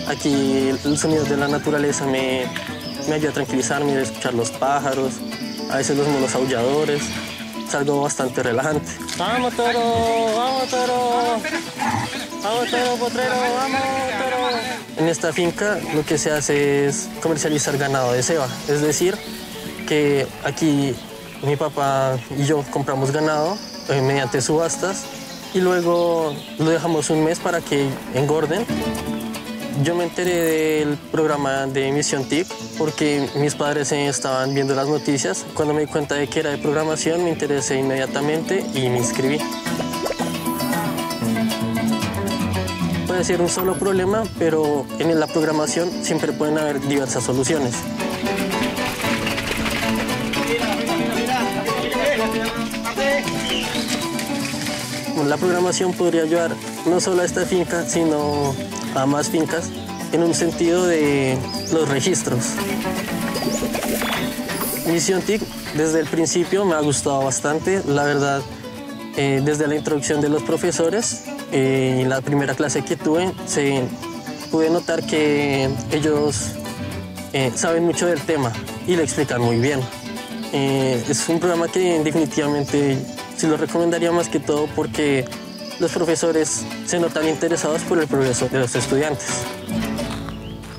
Aquí el sonido de la naturaleza me ayuda a tranquilizarme, a escuchar los pájaros, a veces los monos aulladores. Es algo bastante relajante. ¡Vamos, toro! ¡Vamos, toro! ¡Vamos, toro, potrero! ¡Vamos, toro! En esta finca lo que se hace es comercializar ganado de ceba. Es decir, que aquí mi papá y yo compramos ganado mediante subastas y luego lo dejamos un mes para que engorden. Yo me enteré del programa de Misión TIC porque mis padres estaban viendo las noticias. Cuando me di cuenta de que era de programación, me interesé inmediatamente y me inscribí. Puede ser un solo problema, pero en la programación siempre pueden haber diversas soluciones. La programación podría ayudar no solo a esta finca, sino a más fincas en un sentido de los registros. Misión TIC desde el principio me ha gustado bastante, la verdad, desde la introducción de los profesores y la primera clase que tuve, pude notar que ellos saben mucho del tema y lo explican muy bien. Es un programa que definitivamente sí lo recomendaría más que todo porque los profesores se notan interesados por el progreso de los estudiantes.